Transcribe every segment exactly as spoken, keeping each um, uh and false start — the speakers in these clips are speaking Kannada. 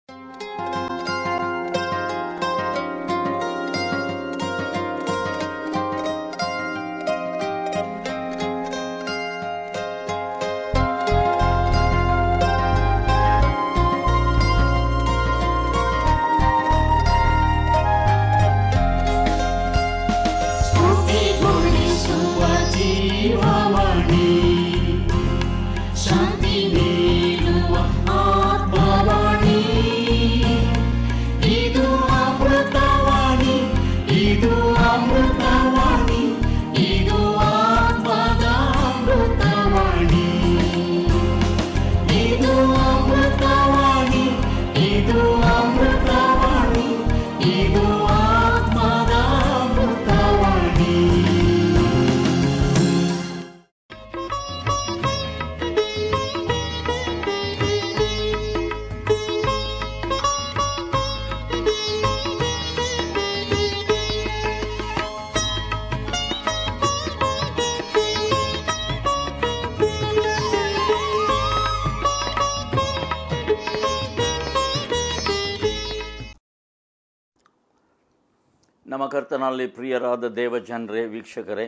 ನಮ್ಮ ಕರ್ತನಲ್ಲಿ ಪ್ರಿಯರಾದ ದೇವಜನರೇ, ವೀಕ್ಷಕರೇ,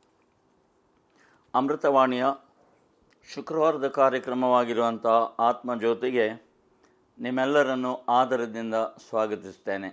ಅಮೃತವಾಣಿಯ ಶುಕ್ರವಾರದ ಕಾರ್ಯಕ್ರಮವಾಗಿರುವಂಥ ಆತ್ಮಜ್ಯೋತಿಗೆ ನಿಮ್ಮೆಲ್ಲರನ್ನು ಆದರದಿಂದ ಸ್ವಾಗತಿಸ್ತೇನೆ.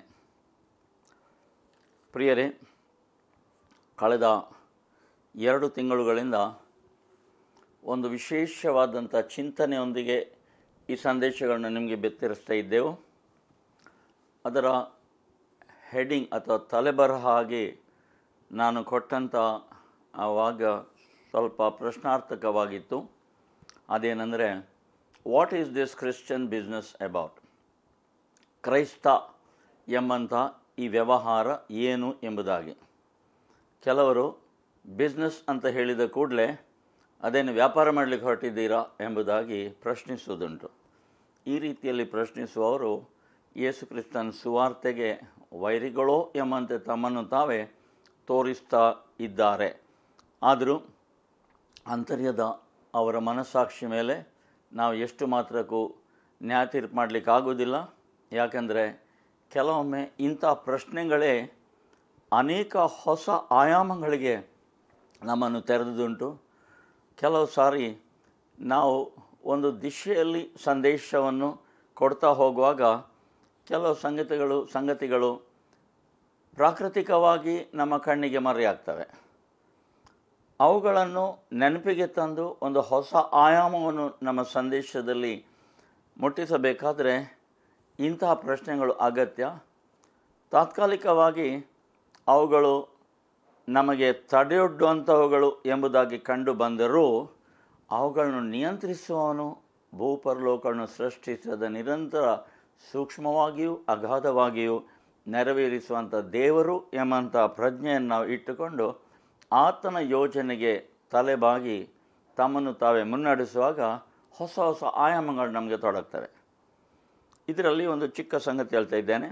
ಪ್ರಿಯರೇ, ಕಳೆದ ಎರಡು ತಿಂಗಳುಗಳಿಂದ ಒಂದು ವಿಶೇಷವಾದಂಥ ಚಿಂತನೆಯೊಂದಿಗೆ ಈ ಸಂದೇಶಗಳನ್ನು ನಿಮಗೆ ಬೆತ್ತರಿಸ್ತಾ ಇದ್ದೆವು. ಅದರ ಹೆಡಿಂಗ್ ಅಥವಾ ತಲೆಬರಹ ಆಗಿ ನಾನು ಕೊಟ್ಟಂಥ ಆವಾಗ ಸ್ವಲ್ಪ ಪ್ರಶ್ನಾರ್ಥಕವಾಗಿತ್ತು. ಅದೇನೆಂದರೆ, what is this Christian business about? ಕ್ರೈಸ್ತ ಎಂಬಂಥ ಈ ವ್ಯವಹಾರ ಏನು ಎಂಬುದಾಗಿ. ಕೆಲವರು ಬಿಸ್ನೆಸ್ ಅಂತ ಹೇಳಿದ ಕೂಡಲೇ ಅದೇನು ವ್ಯಾಪಾರ ಮಾಡಲಿಕ್ಕೆ ಹೊರಟಿದ್ದೀರಾ ಎಂಬುದಾಗಿ ಪ್ರಶ್ನಿಸುವುದುಂಟು. ಈ ರೀತಿಯಲ್ಲಿ ಪ್ರಶ್ನಿಸುವವರು ಯೇಸು ಕ್ರಿಸ್ತನ ಸುವಾರ್ತೆಗೆ ವೈರಿಗಳೋ ಎಂಬಂತೆ ತಮ್ಮನ್ನು ತಾವೇ ತೋರಿಸ್ತಾ ಇದ್ದಾರೆ. ಆದರೂ ಆಂತರ್ಯದ ಅವರ ಮನಸ್ಸಾಕ್ಷಿ ಮೇಲೆ ನಾವು ಎಷ್ಟು ಮಾತ್ರಕ್ಕೂ ನ್ಯಾಯ ತೀರ್ಪು ಮಾಡಲಿಕ್ಕಾಗೋದಿಲ್ಲ. ಯಾಕೆಂದರೆ ಕೆಲವೊಮ್ಮೆ ಇಂಥ ಪ್ರಶ್ನೆಗಳೇ ಅನೇಕ ಹೊಸ ಆಯಾಮಗಳಿಗೆ ನಮ್ಮನ್ನು ತೆರೆದುದುಂಟು. ಕೆಲವು ಸಾರಿ ನಾವು ಒಂದು ದಿಶೆಯಲ್ಲಿ ಸಂದೇಶವನ್ನು ಕೊಡ್ತಾ ಹೋಗುವಾಗ ಕೆಲವು ಸಂಗತಿಗಳು ಸಂಗತಿಗಳು ಪ್ರಾಕೃತಿಕವಾಗಿ ನಮ್ಮ ಕಣ್ಣಿಗೆ ಮರೆಯಾಗ್ತವೆ. ಅವುಗಳನ್ನು ನೆನಪಿಗೆ ತಂದು ಒಂದು ಹೊಸ ಆಯಾಮವನ್ನು ನಮ್ಮ ಸಂದೇಶದಲ್ಲಿ ಮುಟ್ಟಿಸಬೇಕಾದರೆ ಇಂತಹ ಪ್ರಶ್ನೆಗಳು ಅಗತ್ಯ. ತಾತ್ಕಾಲಿಕವಾಗಿ ಅವುಗಳು ನಮಗೆ ತಡೆಯೊಡ್ಡುವಂಥವುಗಳು ಎಂಬುದಾಗಿ ಕಂಡು ಬಂದರೂ ಅವುಗಳನ್ನು ನಿಯಂತ್ರಿಸುವವನು ಭೂಪರಲೋಕಗಳನ್ನು ಸೃಷ್ಟಿಸಿದ ನಿರಂತರ ಸೂಕ್ಷ್ಮವಾಗಿಯೂ ಅಗಾಧವಾಗಿಯೂ ನೆರವೇರಿಸುವಂಥ ದೇವರು ಎಂಬಂಥ ಪ್ರಜ್ಞೆಯನ್ನು ನಾವು ಇಟ್ಟುಕೊಂಡು ಆತನ ಯೋಜನೆಗೆ ತಲೆಬಾಗಿ ತಮ್ಮನ್ನು ತಾವೇ ಮುನ್ನಡೆಸುವಾಗ ಹೊಸ ಹೊಸ ಆಯಾಮಗಳು ನಮಗೆ ತೊಡಗ್ತವೆ. ಇದರಲ್ಲಿ ಒಂದು ಚಿಕ್ಕ ಸಂಗತಿ ಹೇಳ್ತಾ ಇದ್ದೇನೆ.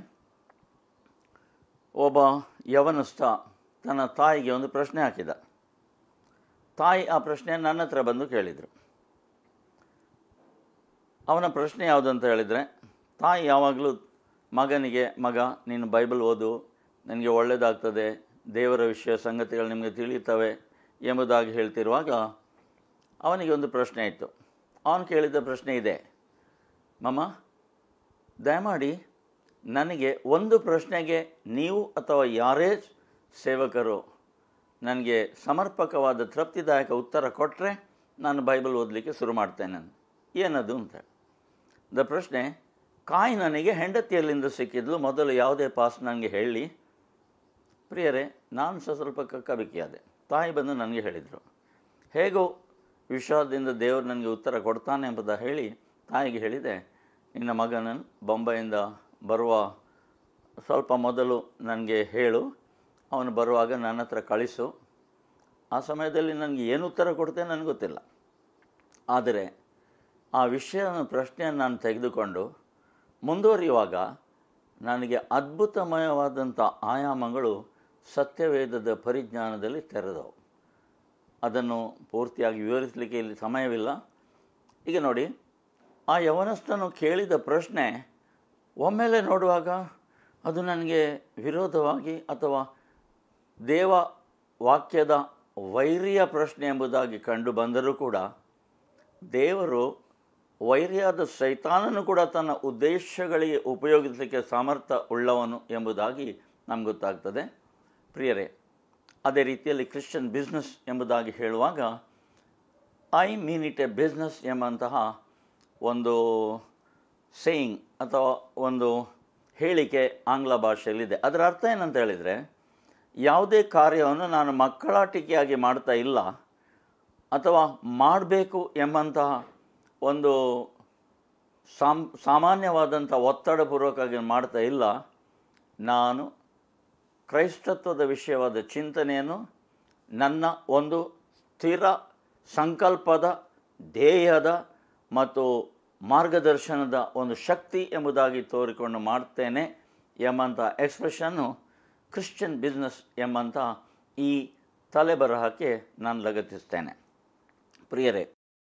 ಒಬ್ಬ ಯವನಸ್ಥ ತನ್ನ ತಾಯಿಗೆ ಒಂದು ಪ್ರಶ್ನೆ ಹಾಕಿದ. ತಾಯಿ ಆ ಪ್ರಶ್ನೆ ನನ್ನ ಹತ್ರ ಬಂದು ಕೇಳಿದರು. ಅವನ ಪ್ರಶ್ನೆ ಯಾವುದು ಅಂತ ಹೇಳಿದರೆ, ತಾಯಿ ಯಾವಾಗಲೂ ಮಗನಿಗೆ, ಮಗ ನೀನು ಬೈಬಲ್ ಓದು, ನನಗೆ ಒಳ್ಳೆಯದಾಗ್ತದೆ, ದೇವರ ವಿಷಯ ಸಂಗತಿಗಳು ನಿಮಗೆ ತಿಳಿಯುತ್ತವೆ ಎಂಬುದಾಗಿ ಹೇಳ್ತಿರುವಾಗ ಅವನಿಗೆ ಒಂದು ಪ್ರಶ್ನೆ ಇತ್ತು. ಅವನು ಕೇಳಿದ ಪ್ರಶ್ನೆ ಇದೆ, ಮಮ್ಮ ದಯಮಾಡಿ ನನಗೆ ಒಂದು ಪ್ರಶ್ನೆಗೆ ನೀವು ಅಥವಾ ಯಾರೇ ಸೇವಕರು ನನಗೆ ಸಮರ್ಪಕವಾದ ತೃಪ್ತಿದಾಯಕ ಉತ್ತರ ಕೊಟ್ಟರೆ ನಾನು ಬೈಬಲ್ ಓದಲಿಕ್ಕೆ ಶುರು ಮಾಡ್ತೇನೆ. ಏನದು ಅಂತ ದ ಪ್ರಶ್ನೆ, ಕಾಯಿ ನನಗೆ ಹೆಂಡತಿಯಲ್ಲಿಂದ ಸಿಕ್ಕಿದ್ಲು, ಮೊದಲು ಯಾವುದೇ ಪಾಸ್ ನನಗೆ ಹೇಳಿ. ಪ್ರಿಯರೇ, ನಾನು ಸಹ ಸ್ವಲ್ಪ ಕಕ್ಕಬಿಕ್ಕಿಯಾದೆ. ತಾಯಿ ಬಂದು ನನಗೆ ಹೇಳಿದರು. ಹೇಗೋ ವಿಶ್ವಾಸದಿಂದ ದೇವರು ನನಗೆ ಉತ್ತರ ಕೊಡ್ತಾನೆ ಎಂಬುದ ಹೇಳಿ ತಾಯಿಗೆ ಹೇಳಿದೆ, ನಿನ್ನ ಮಗನನ್ನು ಬೊಂಬೈಯಿಂದ ಬರುವ ಸ್ವಲ್ಪ ಮೊದಲು ನನಗೆ ಹೇಳು, ಅವನು ಬರುವಾಗ ನನ್ನ ಹತ್ರ ಕಳಿಸು. ಆ ಸಮಯದಲ್ಲಿ ನನಗೆ ಏನು ಉತ್ತರ ಕೊಡ್ತೇನೆ ನನಗೆ ಗೊತ್ತಿಲ್ಲ. ಆದರೆ ಆ ವಿಷಯದ ಪ್ರಶ್ನೆಯನ್ನು ನಾನು ತೆಗೆದುಕೊಂಡು ಮುಂದುವರಿಯುವಾಗ ನನಗೆ ಅದ್ಭುತಮಯವಾದಂಥ ಆಯಾಮಗಳು ಸತ್ಯವೇದದ ಪರಿಜ್ಞಾನದಲ್ಲಿ ತೆರೆದವು. ಅದನ್ನು ಪೂರ್ತಿಯಾಗಿ ವಿವರಿಸಲಿಕ್ಕೆ ಇಲ್ಲಿ ಸಮಯವಿಲ್ಲ. ಈಗ ನೋಡಿ, ಆ ಯವನಸ್ಥನು ಕೇಳಿದ ಪ್ರಶ್ನೆ ಒಮ್ಮೆಲೆ ನೋಡುವಾಗ ಅದು ನನಗೆ ವಿರೋಧವಾಗಿ ಅಥವಾ ದೇವ ವಾಕ್ಯದ ವೈರಿಯ ಪ್ರಶ್ನೆ ಎಂಬುದಾಗಿ ಕಂಡು ಬಂದರೂ ಕೂಡ ದೇವರು ವೈರಿಯಾದ ಸೈತಾನನು ಕೂಡ ತನ್ನ ಉದ್ದೇಶಗಳಿಗೆ ಉಪಯೋಗಿಸಲಿಕ್ಕೆ ಸಾಮರ್ಥ್ಯ ಉಳ್ಳವನು ಎಂಬುದಾಗಿ ನಮ್ಗೆ ಗೊತ್ತಾಗ್ತದೆ. ಪ್ರಿಯರೇ, ಅದೇ ರೀತಿಯಲ್ಲಿ ಕ್ರಿಶ್ಚಿಯನ್ ಬಿಸ್ನೆಸ್ ಎಂಬುದಾಗಿ ಹೇಳುವಾಗ I mean it a business ಎಂಬಂತಹ ಒಂದು ಸೇಯಿಂಗ್ ಅಥವಾ ಒಂದು ಹೇಳಿಕೆ ಆಂಗ್ಲ ಭಾಷೆಯಲ್ಲಿದೆ. ಅದರ ಅರ್ಥ ಏನಂತ ಹೇಳಿದರೆ, ಯಾವುದೇ ಕಾರ್ಯವನ್ನು ನಾನು ಮಕ್ಕಳಾಟಿಕೆಯಾಗಿ ಮಾಡ್ತಾ ಇಲ್ಲ ಅಥವಾ ಮಾಡಬೇಕು ಎಂಬಂತಹ ಒಂದು ಸಾಮ್ ಸಾಮಾನ್ಯವಾದಂಥ ಒತ್ತಡಪೂರ್ವಕವಾಗಿ ಮಾಡ್ತಾ ಇಲ್ಲ. ನಾನು ಕ್ರೈಸ್ತತ್ವದ ವಿಷಯವಾದ ಚಿಂತನೆಯನ್ನು ನನ್ನ ಒಂದು ಸ್ಥಿರ ಸಂಕಲ್ಪದ, ಧ್ಯೇಯದ ಮತ್ತು ಮಾರ್ಗದರ್ಶನದ ಒಂದು ಶಕ್ತಿ ಎಂಬುದಾಗಿ ತೋರಿಕೊಂಡು ಮಾಡ್ತೇನೆ ಎಂಬಂಥ ಎಕ್ಸ್ಪ್ರೆಷನ್ನು ಕ್ರಿಶ್ಚಿಯನ್ ಬಿಸ್ನೆಸ್ ಎಂಬಂಥ ಈ ತಲೆಬರಹಕ್ಕೆ ನಾನು ಲಗತ್ತಿಸ್ತೇನೆ. ಪ್ರಿಯರೇ,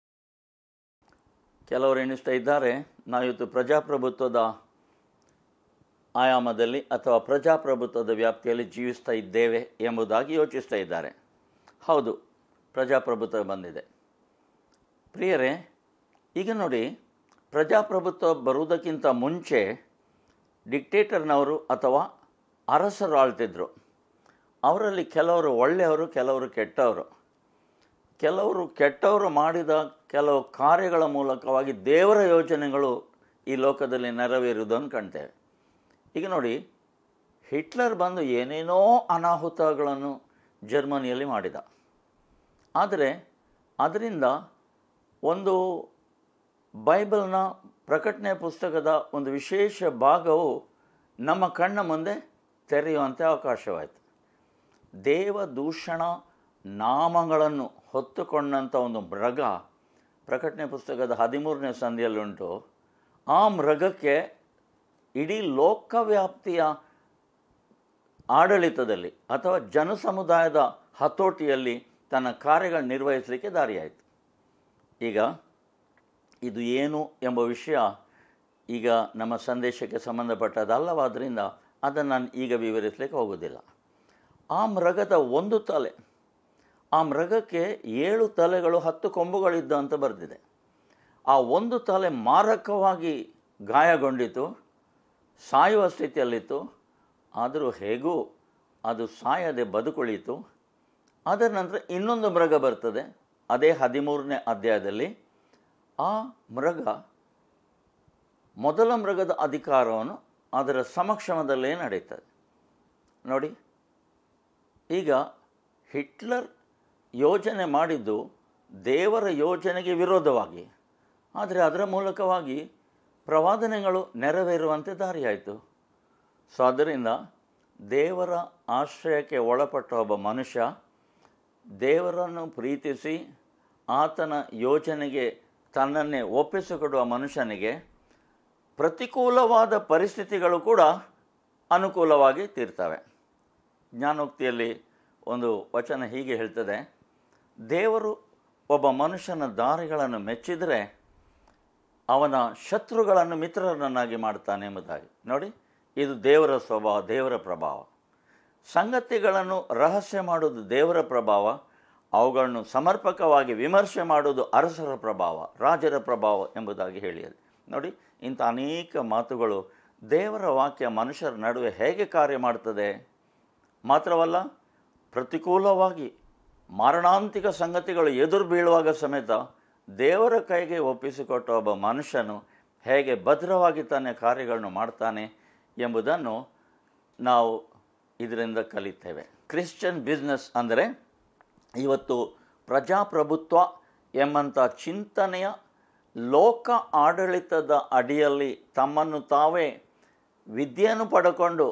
ಕೆಲವರು ಎಣಿಸ್ತಾ ಇದ್ದಾರೆ ನಾವಿವತ್ತು ಪ್ರಜಾಪ್ರಭುತ್ವದ ಆಯಾಮದಲ್ಲಿ ಅಥವಾ ಪ್ರಜಾಪ್ರಭುತ್ವದ ವ್ಯಾಪ್ತಿಯಲ್ಲಿ ಜೀವಿಸ್ತಾ ಇದ್ದೇವೆ ಎಂಬುದಾಗಿ ಯೋಚಿಸ್ತಾ ಇದ್ದಾರೆ. ಹೌದು, ಪ್ರಜಾಪ್ರಭುತ್ವ ಬಂದಿದೆ. ಪ್ರಿಯರೇ, ಈಗ ನೋಡಿ, ಪ್ರಜಾಪ್ರಭುತ್ವ ಬರುವುದಕ್ಕಿಂತ ಮುಂಚೆ ಡಿಕ್ಟೇಟರ್ನವರು ಅಥವಾ ಅರಸರು ಆಳ್ತಿದ್ರು. ಅವರಲ್ಲಿ ಕೆಲವರು ಒಳ್ಳೆಯವರು, ಕೆಲವರು ಕೆಟ್ಟವರು. ಕೆಲವರು ಕೆಟ್ಟವರು ಮಾಡಿದ ಕೆಲವು ಕಾರ್ಯಗಳ ಮೂಲಕವಾಗಿ ದೇವರ ಯೋಜನೆಗಳು ಈ ಲೋಕದಲ್ಲಿ ನೆರವೇರುವುದನ್ನು ಕಾಣ್ತೇವೆ. ಈಗ ನೋಡಿ, ಹಿಟ್ಲರ್ ಬಂದು ಏನೇನೋ ಅನಾಹುತಗಳನ್ನು ಜರ್ಮನಿಯಲ್ಲಿ ಮಾಡಿದ. ಆದರೆ ಅದರಿಂದ ಒಂದು ಬೈಬಲ್ನ ಪ್ರಕಟಣೆ ಪುಸ್ತಕದ ಒಂದು ವಿಶೇಷ ಭಾಗವು ನಮ್ಮ ಕಣ್ಣ ಮುಂದೆ ತೆರೆಯುವಂತೆ ಅವಕಾಶವಾಯಿತು. ದೇವದೂಷಣ ನಾಮಗಳನ್ನು ಹೊತ್ತುಕೊಂಡಂಥ ಒಂದು ಮೃಗ ಪ್ರಕಟಣೆ ಪುಸ್ತಕದ ಹದಿಮೂರನೇ ಸಂಧಿಯಲ್ಲುಂಟು. ಆ ಮೃಗಕ್ಕೆ ಇಡೀ ಲೋಕವ್ಯಾಪ್ತಿಯ ಆಡಳಿತದಲ್ಲಿ ಅಥವಾ ಜನಸಮುದಾಯದ ಹತೋಟಿಯಲ್ಲಿ ತನ್ನ ಕಾರ್ಯಗಳು ನಿರ್ವಹಿಸಲಿಕ್ಕೆ ದಾರಿಯಾಯಿತು. ಈಗ ಇದು ಏನು ಎಂಬ ವಿಷಯ ಈಗ ನಮ್ಮ ಸಂದೇಶಕ್ಕೆ ಸಂಬಂಧಪಟ್ಟದಲ್ಲವಾದ್ದರಿಂದ ಅದನ್ನು ನಾನು ಈಗ ವಿವರಿಸಲಿಕ್ಕೆ ಹೋಗೋದಿಲ್ಲ. ಆ ಮೃಗದ ಒಂದು ತಲೆ, ಆ ಮೃಗಕ್ಕೆ ಏಳು ತಲೆಗಳು ಹತ್ತು ಕೊಂಬುಗಳಿದ್ದ ಅಂತ ಬರೆದಿದೆ. ಆ ಒಂದು ತಲೆ ಮಾರಕವಾಗಿ ಗಾಯಗೊಂಡಿತು, ಸಾಯುವ ಸ್ಥಿತಿಯಲ್ಲಿತ್ತು. ಆದರೂ ಹೇಗೂ ಅದು ಸಾಯದೆ ಬದುಕುಳಿಯಿತು. ಅದರ ನಂತರ ಇನ್ನೊಂದು ಮೃಗ ಬರ್ತದೆ, ಅದೇ ಹದಿಮೂರನೇ ಅಧ್ಯಾಯದಲ್ಲಿ. ಆ ಮೃಗ ಮೊದಲ ಮೃಗದ ಅಧಿಕಾರವನ್ನು ಅದರ ಸಮಕ್ಷಮದಲ್ಲೇ ನಡೀತದೆ. ನೋಡಿ, ಈಗ ಹಿಟ್ಲರ್ ಯೋಜನೆ ಮಾಡಿದ್ದು ದೇವರ ಯೋಜನೆಗೆ ವಿರೋಧವಾಗಿ, ಆದರೆ ಅದರ ಮೂಲಕವಾಗಿ ಪ್ರವಾದನೆಗಳು ನೆರವೇರುವಂತೆ ದಾರಿಯಾಯಿತು. ಸೊ ಅದರಿಂದ ದೇವರ ಆಶ್ರಯಕ್ಕೆ ಒಳಪಟ್ಟ ಒಬ್ಬ ಮನುಷ್ಯ, ದೇವರನ್ನು ಪ್ರೀತಿಸಿ ಆತನ ಯೋಜನೆಗೆ ತನ್ನನ್ನೇ ಒಪ್ಪಿಸಿಕೊಡುವ ಮನುಷ್ಯನಿಗೆ ಪ್ರತಿಕೂಲವಾದ ಪರಿಸ್ಥಿತಿಗಳು ಕೂಡ ಅನುಕೂಲವಾಗಿ ತೀರ್ತವೆ. ಜ್ಞಾನೋಕ್ತಿಯಲ್ಲಿ ಒಂದು ವಚನ ಹೀಗೆ ಹೇಳ್ತದೆ, ದೇವರು ಒಬ್ಬ ಮನುಷ್ಯನ ದಾರಿಗಳನ್ನು ಮೆಚ್ಚಿದರೆ ಅವನ ಶತ್ರುಗಳನ್ನು ಮಿತ್ರರನ್ನಾಗಿ ಮಾಡ್ತಾನೆ ಎಂಬುದಾಗಿ. ನೋಡಿ, ಇದು ದೇವರ ಸ್ವಭಾವ, ದೇವರ ಪ್ರಭಾವ. ಸಂಗತಿಗಳನ್ನು ರಹಸ್ಯ ಮಾಡುವುದು ದೇವರ ಪ್ರಭಾವ, ಅವುಗಳನ್ನು ಸಮರ್ಪಕವಾಗಿ ವಿಮರ್ಶೆ ಮಾಡುವುದು ಅರಸರ ಪ್ರಭಾವ, ರಾಜರ ಪ್ರಭಾವ ಎಂಬುದಾಗಿ ಹೇಳಿದೆ. ನೋಡಿ, ಇಂಥ ಅನೇಕ ಮಾತುಗಳು ದೇವರ ವಾಕ್ಯ ಮನುಷ್ಯರ ನಡುವೆ ಹೇಗೆ ಕಾರ್ಯ ಮಾಡ್ತದೆ. ಮಾತ್ರವಲ್ಲ, ಪ್ರತಿಕೂಲವಾಗಿ ಮಾರಣಾಂತಿಕ ಸಂಗತಿಗಳು ಎದುರು ಬೀಳುವಾಗ ಸಮೇತ ದೇವರ ಕೈಗೆ ಒಪ್ಪಿಸಿಕೊಟ್ಟ ಒಬ್ಬ ಮನುಷ್ಯನು ಹೇಗೆ ಭದ್ರವಾಗಿ ತನ್ನ ಕಾರ್ಯಗಳನ್ನು ಮಾಡ್ತಾನೆ ಎಂಬುದನ್ನು ನಾವು ಇದರಿಂದ ಕಲಿತೇವೆ. ಕ್ರಿಶ್ಚಿಯನ್ ಬಿಸ್ನೆಸ್ ಅಂದರೆ ಇವತ್ತು ಪ್ರಜಾಪ್ರಭುತ್ವ ಎಂಬಂಥ ಚಿಂತನೆಯ ಲೋಕ ಆಡಳಿತದ ಅಡಿಯಲ್ಲಿ ತಮ್ಮನ್ನು ತಾವೇ ವಿದ್ಯೆಯನ್ನು ಪಡ್ಕೊಂಡು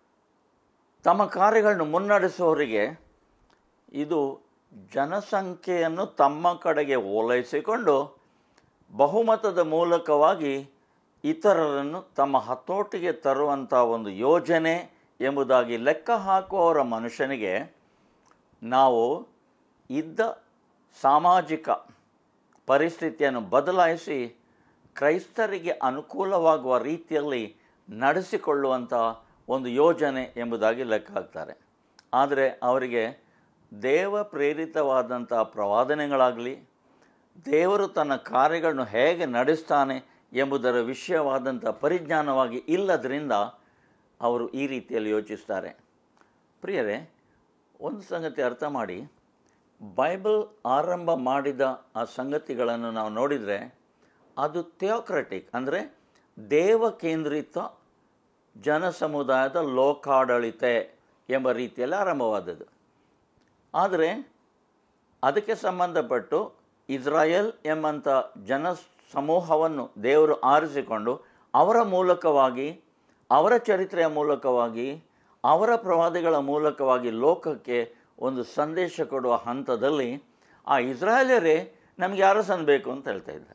ತಮ್ಮ ಕಾರ್ಯಗಳನ್ನು ಮುನ್ನಡೆಸುವವರಿಗೆ ಇದು ಜನಸಂಖ್ಯೆಯನ್ನು ತಮ್ಮ ಕಡೆಗೆ ಓಲೈಸಿಕೊಂಡು ಬಹುಮತದ ಮೂಲಕವಾಗಿ ಇತರರನ್ನು ತಮ್ಮ ಹತೋಟಿಗೆ ತರುವಂಥ ಒಂದು ಯೋಜನೆ ಎಂಬುದಾಗಿ ಲೆಕ್ಕ ಹಾಕುವವರ ಮನುಷ್ಯನಿಗೆ ನಾವು ಇದ್ದ ಸಾಮಾಜಿಕ ಪರಿಸ್ಥಿತಿಯನ್ನು ಬದಲಾಯಿಸಿ ಕ್ರೈಸ್ತರಿಗೆ ಅನುಕೂಲವಾಗುವ ರೀತಿಯಲ್ಲಿ ನಡೆಸಿಕೊಳ್ಳುವಂಥ ಒಂದು ಯೋಜನೆ ಎಂಬುದಾಗಿ ಲೆಕ್ಕ ಹಾಕ್ತಾರೆ. ಆದರೆ ಅವರಿಗೆ ದೇವ ಪ್ರೇರಿತವಾದಂಥ ಪ್ರವಾದನೆಗಳಾಗಲಿ, ದೇವರು ತನ್ನ ಕಾರ್ಯಗಳನ್ನು ಹೇಗೆ ನಡೆಸ್ತಾನೆ ಎಂಬುದರ ವಿಷಯವಾದಂಥ ಪರಿಜ್ಞಾನವಾಗಿ ಇಲ್ಲದರಿಂದ ಅವರು ಈ ರೀತಿಯಲ್ಲಿ ಯೋಚಿಸ್ತಾರೆ. ಪ್ರಿಯರೇ, ಒಂದು ಸಂಗತಿ ಅರ್ಥ ಮಾಡಿ, ಬೈಬಲ್ ಆರಂಭ ಮಾಡಿದ ಆ ಸಂಗತಿಗಳನ್ನು ನಾವು ನೋಡಿದರೆ ಅದು ಥಿಯೋಕ್ರಟಿಕ್, ಅಂದರೆ ದೇವ ಕೇಂದ್ರಿತ ಜನ ಸಮುದಾಯದ ಲೋಕಾಡಳಿತ ಎಂಬ ರೀತಿಯಲ್ಲಿ ಆರಂಭವಾದದ್ದು. ಆದರೆ ಅದಕ್ಕೆ ಸಂಬಂಧಪಟ್ಟು ಇಸ್ರಾಯೇಲ್ ಎಂಬಂಥ ಜನ ಸಮೂಹವನ್ನು ದೇವರು ಆರಿಸಿಕೊಂಡು ಅವರ ಮೂಲಕವಾಗಿ, ಅವರ ಚರಿತ್ರೆಯ ಮೂಲಕವಾಗಿ, ಅವರ ಪ್ರವಾದಿಗಳ ಮೂಲಕವಾಗಿ ಲೋಕಕ್ಕೆ ಒಂದು ಸಂದೇಶ ಕೊಡುವ ಹಂತದಲ್ಲಿ ಆ ಇಸ್ರಾಯೇಲರೇ ನಮಗೆ ಅರಸನ ಬೇಕು ಅಂತ ಹೇಳ್ತಾ ಇದ್ದಾರೆ.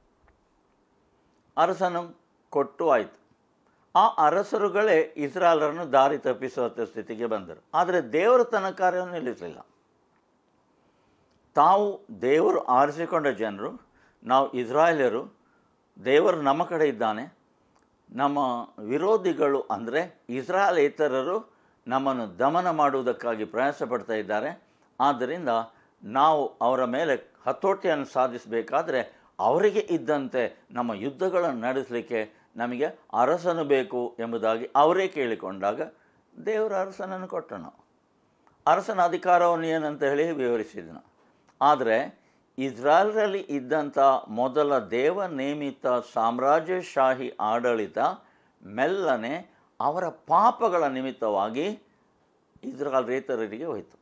ಅರಸನ ಕೊಟ್ಟು ಆಯಿತು. ಆ ಅರಸರುಗಳೇ ಇಸ್ರಾಯೇಲರನ್ನು ದಾರಿ ತಪ್ಪಿಸುವ ಸ್ಥಿತಿಗೆ ಬಂದರು. ಆದರೆ ದೇವರು ತನ್ನ ಕಾರ್ಯವನ್ನು ನಿಲ್ಲಿಸಲಿಲ್ಲ. ತಾವು ದೇವರು ಆರಿಸಿಕೊಂಡ ಜನರು, ನಾವು ಇಸ್ರಾಯೇಲರು, ದೇವರು ನಮ್ಮ ಕಡೆ ಇದ್ದಾನೆ, ನಮ್ಮ ವಿರೋಧಿಗಳು ಅಂದರೆ ಇಸ್ರಾಯೇಲೇತರರು ನಮ್ಮನ್ನು ದಮನ ಮಾಡುವುದಕ್ಕಾಗಿ ಪ್ರಯಾಸ ಪಡ್ತಾ ಇದ್ದಾರೆ. ಆದ್ದರಿಂದ ನಾವು ಅವರ ಮೇಲೆ ಹತೋಟಿಯನ್ನು ಸಾಧಿಸಬೇಕಾದ್ರೆ ಅವರಿಗೆ ಇದ್ದಂತೆ ನಮ್ಮ ಯುದ್ಧಗಳನ್ನು ನಡೆಸಲಿಕ್ಕೆ ನಮಗೆ ಅರಸನು ಬೇಕು ಎಂಬುದಾಗಿ ಅವರೇ ಕೇಳಿಕೊಂಡಾಗ ದೇವರ ಅರಸನನ್ನು ಕೊಟ್ಟನು. ಅರಸನ ಅಧಿಕಾರವನ್ನು ಏನಂತ ಹೇಳಿ ವಿವರಿಸಿದನು. ಆದರೆ ಇಸ್ರಾಯೇಲರಲ್ಲಿ ಇದ್ದಂಥ ಮೊದಲ ದೇವ ನೇಮಿತ ಸಾಮ್ರಾಜ್ಯಶಾಹಿ ಆಡಳಿತ ಮೆಲ್ಲನೆ ಅವರ ಪಾಪಗಳ ನಿಮಿತ್ತವಾಗಿ ಇಸ್ರಾಯೇಲೇತರರಿಗೆ ಹೋಯಿತು.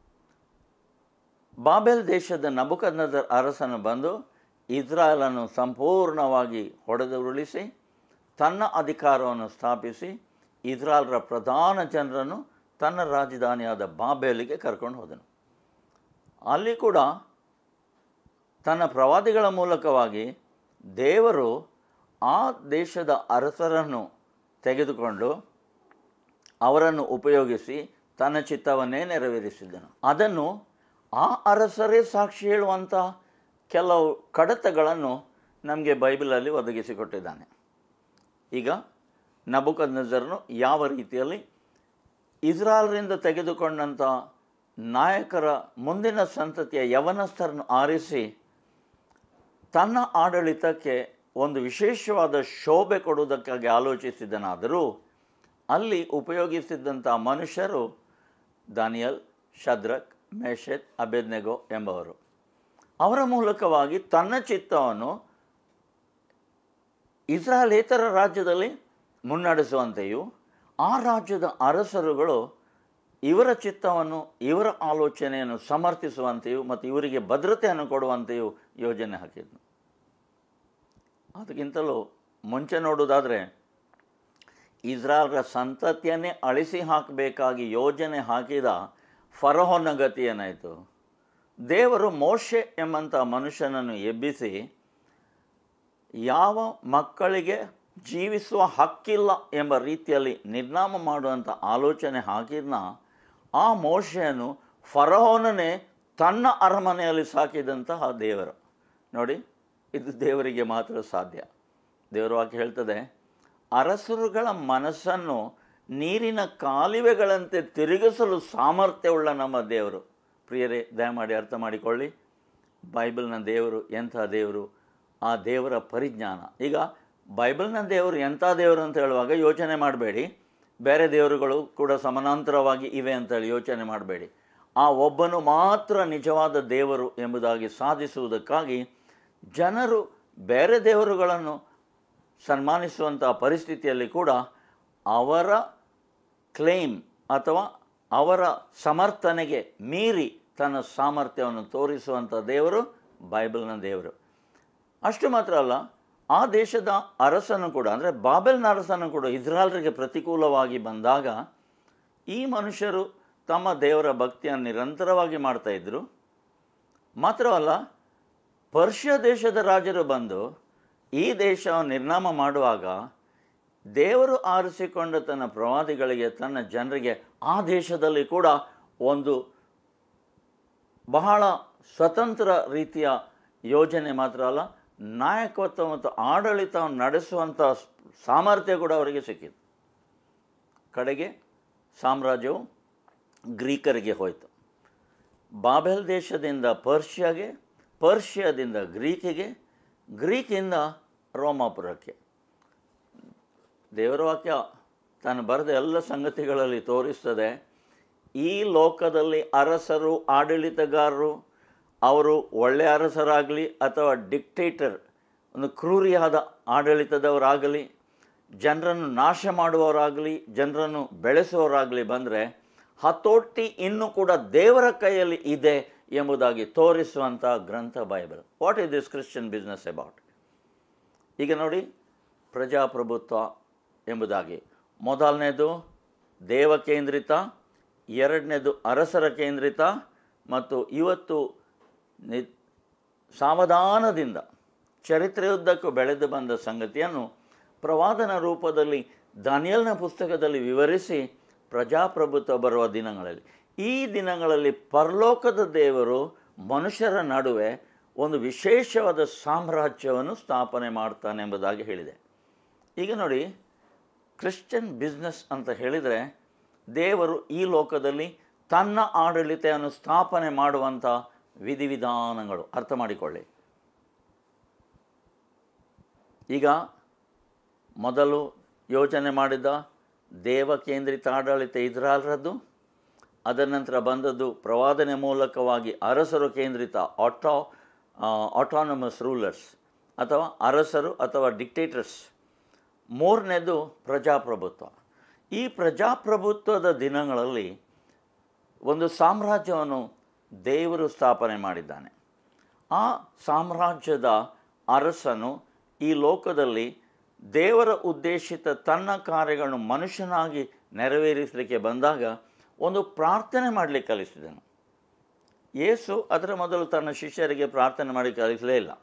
ಬಾಬೆಲ್ ದೇಶದ ನಬುಕದ್ನೆಚ್ಚರ್ ಅರಸನು ಬಂದು ಇಸ್ರಾಯೇಲನ್ನು ಸಂಪೂರ್ಣವಾಗಿ ಹೊಡೆದುರುಳಿಸಿ ತನ್ನ ಅಧಿಕಾರವನ್ನು ಸ್ಥಾಪಿಸಿ ಇಸ್ರಾಯೇಲರ ಪ್ರಧಾನ ಜನರನ್ನು ತನ್ನ ರಾಜಧಾನಿಯಾದ ಬಾಬೆಲಿಗೆ ಕರ್ಕೊಂಡು ಹೋದನು. ಅಲ್ಲಿ ಕೂಡ ತನ್ನ ಪ್ರವಾದಿಗಳ ಮೂಲಕವಾಗಿ ದೇವರು ಆ ದೇಶದ ಅರಸರನ್ನು ತೆಗೆದುಕೊಂಡು ಅವರನ್ನು ಉಪಯೋಗಿಸಿ ತನ್ನ ಚಿತ್ತವನ್ನೇ ನೆರವೇರಿಸಿದನು. ಅದನ್ನು ಆ ಅರಸರೇ ಸಾಕ್ಷಿ ಹೇಳುವಂಥ ಕೆಲವು ಕಡತಗಳನ್ನು ನಮಗೆ ಬೈಬಲಲ್ಲಿ ಒದಗಿಸಿಕೊಟ್ಟಿದ್ದಾನೆ. ಈಗ ನಬುಕದ್ನೆಚ್ಚರನು ಯಾವ ರೀತಿಯಲ್ಲಿ ಇಸ್ರಾಯೇಲರಿಂದ ತೆಗೆದುಕೊಂಡಂಥ ನಾಯಕರ ಮುಂದಿನ ಸಂತತಿಯ ಯವನಸ್ಥರನ್ನು ಆರಿಸಿ ತನ್ನ ಆಡಳಿತಕ್ಕೆ ಒಂದು ವಿಶೇಷವಾದ ಶೋಭೆ ಕೊಡುವುದಕ್ಕಾಗಿ ಆಲೋಚಿಸಿದನಾದರೂ ಅಲ್ಲಿ ಉಪಯೋಗಿಸಿದ್ದಂಥ ಮನುಷ್ಯರು ದಾನಿಯೇಲ್, ಶದ್ರಕ್, ಮೇಷಕ್, ಅಬೇದ್ನೆಗೋ ಎಂಬವರು. ಅವರ ಮೂಲಕವಾಗಿ ತನ್ನ ಚಿತ್ತವನ್ನು ಇಸ್ರಾಯೇಲೇತರ ರಾಜ್ಯದಲ್ಲಿ ಮುನ್ನಡೆಸುವಂತೆಯೂ ಆ ರಾಜ್ಯದ ಅರಸರುಗಳು ಇವರ ಚಿತ್ತವನ್ನು, ಇವರ ಆಲೋಚನೆಯನ್ನು ಸಮರ್ಥಿಸುವಂತೆಯೂ ಮತ್ತು ಇವರಿಗೆ ಭದ್ರತೆಯನ್ನು ಕೊಡುವಂತೆಯೂ ಯೋಜನೆ ಹಾಕಿದ್ನು. ಅದಕ್ಕಿಂತಲೂ ಮುಂಚೆ ನೋಡುವುದಾದರೆ ಇಸ್ರಾಯೇಲರ ಸಂತತಿಯನ್ನೇ ಅಳಿಸಿ ಹಾಕಬೇಕಾಗಿ ಯೋಜನೆ ಹಾಕಿದ ಫರೋಹನ ಗತಿ ಏನಾಯಿತು? ದೇವರು ಮೋಶೆ ಎಂಬಂಥ ಮನುಷ್ಯನನ್ನು ಎಬ್ಬಿಸಿ ಯಾವ ಮಕ್ಕಳಿಗೆ ಜೀವಿಸುವ ಹಕ್ಕಿಲ್ಲ ಎಂಬ ರೀತಿಯಲ್ಲಿ ನಿರ್ನಾಮ ಮಾಡುವಂಥ ಆಲೋಚನೆ ಹಾಕಿದ್ನ ಆ ಮೋಶೆಯನ್ನು ಫರೋಹನನ್ನೇ ತನ್ನ ಅರಮನೆಯಲ್ಲಿ ಸಾಕಿದಂತಹ ದೇವರು. ನೋಡಿ, ಇದು ದೇವರಿಗೆ ಮಾತ್ರ ಸಾಧ್ಯ. ದೇವರ ವಾಕ್ಯ ಹೇಳ್ತದೆ, ಅರಸರುಗಳ ಮನಸ್ಸನ್ನು ನೀರಿನ ಕಾಲುವೆಗಳಂತೆ ತಿರುಗಿಸಲು ಸಾಮರ್ಥ್ಯವುಳ್ಳ ನಮ್ಮ ದೇವರು. ಪ್ರಿಯರೇ, ದಯಮಾಡಿ ಅರ್ಥ ಮಾಡಿಕೊಳ್ಳಿ, ಬೈಬಲ್ನ ದೇವರು ಎಂಥ ದೇವರು, ಆ ದೇವರ ಪರಿಜ್ಞಾನ. ಈಗ ಬೈಬಲ್ನ ದೇವರು ಎಂಥ ದೇವರು ಅಂತ ಹೇಳುವಾಗ ಯೋಚನೆ ಮಾಡಬೇಡಿ, ಬೇರೆ ದೇವರುಗಳು ಕೂಡ ಸಮಾನಾಂತರವಾಗಿ ಇವೆ ಅಂತೇಳಿ ಯೋಚನೆ ಮಾಡಬೇಡಿ. ಆ ಒಬ್ಬನು ಮಾತ್ರ ನಿಜವಾದ ದೇವರು ಎಂಬುದಾಗಿ ಸಾಧಿಸುವುದಕ್ಕಾಗಿ ಜನರು ಬೇರೆ ದೇವರುಗಳನ್ನು ಸನ್ಮಾನಿಸುವಂಥ ಪರಿಸ್ಥಿತಿಯಲ್ಲಿ ಕೂಡ ಅವರ ಕ್ಲೇಮ್ ಅಥವಾ ಅವರ ಸಮರ್ಥನೆಗೆ ಮೀರಿ ತನ್ನ ಸಾಮರ್ಥ್ಯವನ್ನು ತೋರಿಸುವಂಥ ದೇವರು ಬೈಬಲ್ನ ದೇವರು. ಅಷ್ಟು ಮಾತ್ರ ಅಲ್ಲ, ಆ ದೇಶದ ಅರಸನು ಕೂಡ, ಅಂದರೆ ಬಾಬೆಲ್ನ ಅರಸನು ಕೂಡ ಇಸ್ರಾಯೇಲರಿಗೆ ಪ್ರತಿಕೂಲವಾಗಿ ಬಂದಾಗ ಈ ಮನುಷ್ಯರು ತಮ್ಮ ದೇವರ ಭಕ್ತಿಯನ್ನು ನಿರಂತರವಾಗಿ ಮಾಡ್ತಾಯಿದ್ರು. ಮಾತ್ರವಲ್ಲ, ಪರ್ಷಿಯ ದೇಶದ ರಾಜರು ಬಂದು ಈ ದೇಶವನ್ನು ನಿರ್ನಾಮ ಮಾಡುವಾಗ ದೇವರು ಆರಿಸಿಕೊಂಡ ತನ್ನ ಪ್ರವಾದಿಗಳಿಗೆ, ತನ್ನ ಜನರಿಗೆ ಆ ದೇಶದಲ್ಲಿ ಕೂಡ ಒಂದು ಬಹಳ ಸ್ವತಂತ್ರ ರೀತಿಯ ಯೋಜನೆ ಮಾತ್ರ ಅಲ್ಲ, ನಾಯಕತ್ವ ಮತ್ತು ಆಡಳಿತವನ್ನು ನಡೆಸುವಂಥ ಸಾಮರ್ಥ್ಯ ಕೂಡ ಅವರಿಗೆ ಸಿಕ್ಕಿತು. ಕಡೆಗೆ ಸಾಮ್ರಾಜ್ಯವು ಗ್ರೀಕರಿಗೆ ಹೋಯಿತು. ಬಾಬೆಲ್ ದೇಶದಿಂದ ಪರ್ಷಿಯಾಗೆ, ಪರ್ಷಿಯಾದಿಂದ ಗ್ರೀಕಿಗೆ, ಗ್ರೀಕಿಂದ ರೋಮಾಪುರಕ್ಕೆ. ದೇವರ ವಾಕ್ಯ ತಾನು ಬರೆದ ಎಲ್ಲ ಸಂಗತಿಗಳಲ್ಲಿ ತೋರಿಸ್ತದೆ, ಈ ಲೋಕದಲ್ಲಿ ಅರಸರು, ಆಡಳಿತಗಾರರು, ಅವರು ಒಳ್ಳೆಯ ಅರಸರಾಗಲಿ ಅಥವಾ ಡಿಕ್ಟೇಟರ್, ಒಂದು ಕ್ರೂರಿಯಾದ ಆಡಳಿತದವರಾಗಲಿ, ಜನರನ್ನು ನಾಶ ಮಾಡುವವರಾಗಲಿ, ಜನರನ್ನು ಬೆಳೆಸುವವರಾಗಲಿ ಬಂದರೆ ಹತೋಟಿ ಇನ್ನೂ ಕೂಡ ದೇವರ ಕೈಯಲ್ಲಿ ಇದೆ ಎಂಬುದಾಗಿ ತೋರಿಸುವಂಥ ಗ್ರಂಥ Bible. What is this Christian business about? ಈಗ ನೋಡಿ, ಪ್ರಜಾಪ್ರಭುತ್ವ ಎಂಬುದಾಗಿ ಮೊದಲನೇದು ದೇವ ಕೇಂದ್ರಿತ, ಎರಡನೇದು ಅರಸರ ಕೇಂದ್ರಿತ, ಮತ್ತು ಇವತ್ತು ನಿ ಸಾವಧಾನದಿಂದ ಚರಿತ್ರೆಯುದ್ದಕ್ಕೂ ಬೆಳೆದು ಬಂದ ಸಂಗತಿಯನ್ನು ಪ್ರವಾದನ ರೂಪದಲ್ಲಿ ದಾನಿಯೇಲನ ಪುಸ್ತಕದಲ್ಲಿ ವಿವರಿಸಿ ಪ್ರಜಾಪ್ರಭುತ್ವ ಬರುವ ದಿನಗಳಲ್ಲಿ, ಈ ದಿನಗಳಲ್ಲಿ ಪರಲೋಕದ ದೇವರು ಮನುಷ್ಯರ ನಡುವೆ ಒಂದು ವಿಶೇಷವಾದ ಸಾಮ್ರಾಜ್ಯವನ್ನು ಸ್ಥಾಪನೆ ಮಾಡ್ತಾನೆ ಎಂಬುದಾಗಿ ಹೇಳಿದೆ. ಈಗ ನೋಡಿ, ಕ್ರಿಶ್ಚಿಯನ್ ಬಿಸ್ನೆಸ್ ಅಂತ ಹೇಳಿದರೆ ದೇವರು ಈ ಲೋಕದಲ್ಲಿ ತನ್ನ ಆಡಳಿತವನ್ನು ಸ್ಥಾಪನೆ ಮಾಡುವಂಥ ವಿಧಿವಿಧಾನಗಳು. ಅರ್ಥ ಮಾಡಿಕೊಳ್ಳಿ. ಈಗ ಮೊದಲು ಯೋಚನೆ ಮಾಡಿದ ದೇವ ಕೇಂದ್ರಿತ ಆಡಳಿತ ಇಸ್ರಾಯೇಲ್ರದ್ದು, ಅದರ ನಂತರ ಬಂದದ್ದು ಪ್ರವಾದನೆ ಮೂಲಕವಾಗಿ ಅರಸರು ಕೇಂದ್ರಿತ ಆಟೋ ಆಟೋನಮಸ್ ರೂಲರ್ಸ್ ಅಥವಾ ಅರಸರು ಅಥವಾ ಡಿಕ್ಟೇಟರ್ಸ್. ಮೂರನೇದು ಪ್ರಜಾಪ್ರಭುತ್ವ. ಈ ಪ್ರಜಾಪ್ರಭುತ್ವದ ದಿನಗಳಲ್ಲಿ ಒಂದು ಸಾಮ್ರಾಜ್ಯವನ್ನು ದೇವರು ಸ್ಥಾಪನೆ ಮಾಡಿದ್ದಾನೆ. ಆ ಸಾಮ್ರಾಜ್ಯದ ಅರಸನು ಈ ಲೋಕದಲ್ಲಿ ದೇವರ ಉದ್ದೇಶಿತ ತನ್ನ ಕಾರ್ಯಗಳನ್ನು ಮನುಷ್ಯನಾಗಿ ನೆರವೇರಿಸಲಿಕ್ಕೆ ಬಂದಾಗ ಒಂದು ಪ್ರಾರ್ಥನೆ ಮಾಡಲಿಕ್ಕೆ ಕಲಿಸಿದನು. ಯೇಸು ಅದರ ಮೊದಲು ತನ್ನ ಶಿಷ್ಯರಿಗೆ ಪ್ರಾರ್ಥನೆ ಮಾಡಿ ಕಲಿಸಲೇ ಇಲ್ಲ.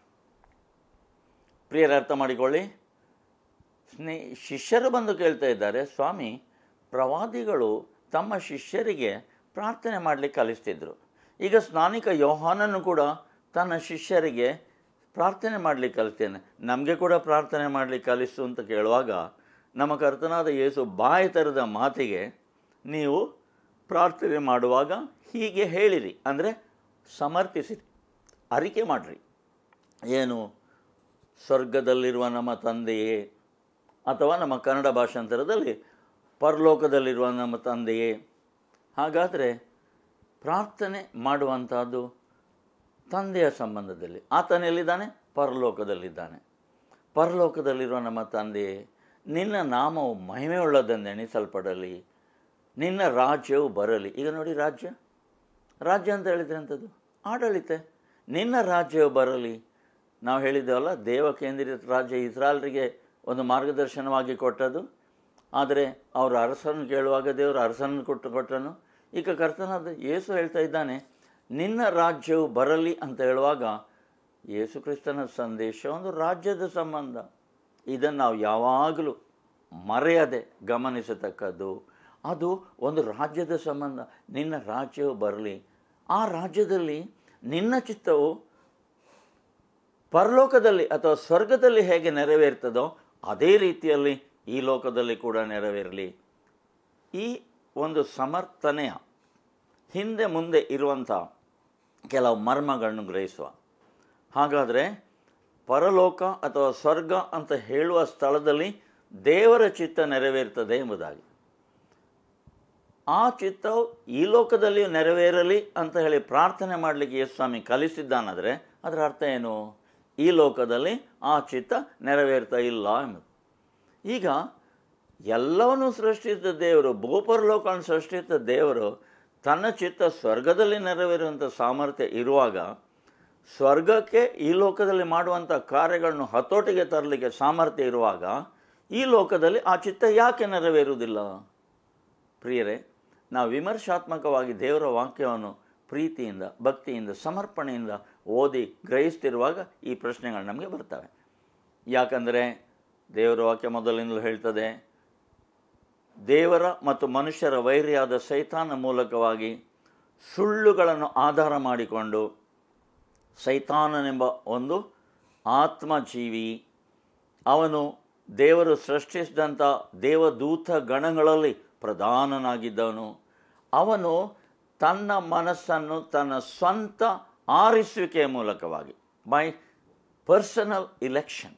ಪ್ರಿಯರ, ಅರ್ಥ ಮಾಡಿಕೊಳ್ಳಿ. ಸ್ನೇ ಶಿಷ್ಯರು ಬಂದು ಕೇಳ್ತಾ ಇದ್ದಾರೆ, ಸ್ವಾಮಿ, ಪ್ರವಾದಿಗಳು ತಮ್ಮ ಶಿಷ್ಯರಿಗೆ ಪ್ರಾರ್ಥನೆ ಮಾಡಲಿಕ್ಕೆ ಕಲಿಸ್ತಿದ್ರು. ಈಗ ಸ್ನಾನಿಕ ಯೋಹಾನನು ಕೂಡ ತನ್ನ ಶಿಷ್ಯರಿಗೆ ಪ್ರಾರ್ಥನೆ ಮಾಡಲಿಕ್ಕೆ ಕಲಿಸ್ತೇನೆ, ನಮಗೆ ಕೂಡ ಪ್ರಾರ್ಥನೆ ಮಾಡಲಿಕ್ಕೆ ಕಲಿಸು ಅಂತ ಕೇಳುವಾಗ ನಮ್ಮ ಕರ್ತನಾದ ಯೇಸು ಬಾಯಿ ತೆರೆದ ಮಾತಿಗೆ, ನೀವು ಪ್ರಾರ್ಥನೆ ಮಾಡುವಾಗ ಹೀಗೆ ಹೇಳಿರಿ, ಅಂದರೆ ಸಮರ್ಥಿಸಿರಿ, ಅರಿಕೆ ಮಾಡಿರಿ. ಏನು? ಸ್ವರ್ಗದಲ್ಲಿರುವ ನಮ್ಮ ತಂದೆಯೇ, ಅಥವಾ ನಮ್ಮ ಕನ್ನಡ ಭಾಷಾಂತರದಲ್ಲಿ ಪರಲೋಕದಲ್ಲಿರುವ ನಮ್ಮ ತಂದೆಯೇ. ಹಾಗಾದರೆ ಪ್ರಾರ್ಥನೆ ಮಾಡುವಂಥದ್ದು ತಂದೆಯ ಸಂಬಂಧದಲ್ಲಿ. ಆತನೆಲ್ಲಿದ್ದಾನೆ? ಪರಲೋಕದಲ್ಲಿದ್ದಾನೆ. ಪರಲೋಕದಲ್ಲಿರುವ ನಮ್ಮ ತಂದೆಯೇ, ನಿನ್ನ ನಾಮವು ಮಹಿಮೆಯುಳ್ಳದೆಂದು ಎಣಿಸಲ್ಪಡಲಿ, ನಿನ್ನ ರಾಜ್ಯವು ಬರಲಿ. ಈಗ ನೋಡಿ, ರಾಜ್ಯ ರಾಜ್ಯ ಅಂತ ಹೇಳಿದರೆ ಅಂಥದ್ದು ಆಡಳಿತ. ನಿನ್ನ ರಾಜ್ಯವು ಬರಲಿ. ನಾವು ಹೇಳಿದ್ದೇವಲ್ಲ, ದೇವ ಕೇಂದ್ರಿತ ರಾಜ್ಯ ಇಸ್ರಾಯೇಲರಿಗೆ ಒಂದು ಮಾರ್ಗದರ್ಶನವಾಗಿ ಕೊಟ್ಟದ್ದು. ಆದರೆ ಅವರು ಅರಸರನ್ನು ಕೇಳುವಾಗ ದೇವರು ಅರಸನನ್ನು ಕೊಟ್ಟು ಕೊಟ್ಟನು. ಈಗ ಕರ್ತನಾದ ಯೇಸು ಹೇಳ್ತಾ ಇದ್ದಾನೆ, ನಿನ್ನ ರಾಜ್ಯವು ಬರಲಿ ಅಂತ ಹೇಳುವಾಗ ಯೇಸು ಕ್ರಿಸ್ತನ ಸಂದೇಶ ಒಂದು ರಾಜ್ಯದ ಸಂಬಂಧ. ಇದನ್ನು ನಾವು ಯಾವಾಗಲೂ ಮರೆಯದೆ ಗಮನಿಸತಕ್ಕದ್ದು. ಅದು ಒಂದು ರಾಜ್ಯದ ಸಂಬಂಧ. ನಿನ್ನ ರಾಜ್ಯವು ಬರಲಿ. ಆ ರಾಜ್ಯದಲ್ಲಿ ನಿನ್ನ ಚಿತ್ತವು ಪರಲೋಕದಲ್ಲಿ ಅಥವಾ ಸ್ವರ್ಗದಲ್ಲಿ ಹೇಗೆ ನೆರವೇರ್ತದೋ ಅದೇ ರೀತಿಯಲ್ಲಿ ಈ ಲೋಕದಲ್ಲಿ ಕೂಡ ನೆರವೇರಲಿ. ಈ ಒಂದು ಸಮರ್ಥನೆಯ ಹಿಂದೆ ಮುಂದೆ ಇರುವಂಥ ಕೆಲವು ಮರ್ಮಗಳನ್ನು ಗ್ರಹಿಸುವ. ಹಾಗಾದರೆ ಪರಲೋಕ ಅಥವಾ ಸ್ವರ್ಗ ಅಂತ ಹೇಳುವ ಸ್ಥಳದಲ್ಲಿ ದೇವರ ಚಿತ್ತ ನೆರವೇರ್ತದೆ ಎಂಬುದಾಗಿ, ಆ ಚಿತ್ತವು ಈ ಲೋಕದಲ್ಲಿಯೂ ನೆರವೇರಲಿ ಅಂತ ಹೇಳಿ ಪ್ರಾರ್ಥನೆ ಮಾಡಲಿಕ್ಕೆ ಯೇಸು ಸ್ವಾಮಿ ಕಲಿಸಿದ್ದಾನಾದರೆ ಅದರ ಅರ್ಥ ಏನು? ಈ ಲೋಕದಲ್ಲಿ ಆ ಚಿತ್ತ ನೆರವೇರ್ತಾ ಇಲ್ಲ ಎಂಬುದು. ಈಗ ಎಲ್ಲವನ್ನೂ ಸೃಷ್ಟಿಸಿದ ದೇವರು, ಭೂಪರಲೋಕವನ್ನು ಸೃಷ್ಟಿಸಿದ ದೇವರು ತನ್ನ ಚಿತ್ತ ಸ್ವರ್ಗದಲ್ಲಿ ನೆರವೇರುವಂಥ ಸಾಮರ್ಥ್ಯ ಇರುವಾಗ, ಸ್ವರ್ಗಕ್ಕೆ ಈ ಲೋಕದಲ್ಲಿ ಮಾಡುವಂಥ ಕಾರ್ಯಗಳನ್ನು ಹತೋಟಿಗೆ ತರಲಿಕ್ಕೆ ಸಾಮರ್ಥ್ಯ ಇರುವಾಗ, ಈ ಲೋಕದಲ್ಲಿ ಆ ಚಿತ್ತ ಯಾಕೆ ನೆರವೇರುವುದಿಲ್ಲ? ಪ್ರಿಯರೇ, ನಾವು ವಿಮರ್ಶಾತ್ಮಕವಾಗಿ ದೇವರ ವಾಕ್ಯವನ್ನು ಪ್ರೀತಿಯಿಂದ, ಭಕ್ತಿಯಿಂದ, ಸಮರ್ಪಣೆಯಿಂದ ಓದಿ ಗ್ರಹಿಸ್ತಿರುವಾಗ ಈ ಪ್ರಶ್ನೆಗಳು ನಮಗೆ ಬರ್ತವೆ. ಯಾಕಂದರೆ ದೇವರ ವಾಕ್ಯ ಮೊದಲಿಂದಲೂ ಹೇಳ್ತದೆ, ದೇವರ ಮತ್ತು ಮನುಷ್ಯರ ವೈರಿಯಾದ ಸೈತಾನ ಮೂಲಕವಾಗಿ ಸುಳ್ಳುಗಳನ್ನು ಆಧಾರ ಮಾಡಿಕೊಂಡು ಸೈತಾನನೆಂಬ ಒಂದು ಆತ್ಮಜೀವಿ, ಅವನು ದೇವರು ಸೃಷ್ಟಿಸಿದಂಥ ದೇವದೂತ ಗಣಗಳಲ್ಲಿ ಪ್ರಧಾನನಾಗಿದ್ದವನು. ಅವನು ತನ್ನ ಮನಸ್ಸನ್ನು ತನ್ನ ಸ್ವಂತ ಆರಿಸುವಿಕೆಯ ಮೂಲಕವಾಗಿ, ಬೈ ಪರ್ಸನಲ್ ಇಲೆಕ್ಷನ್,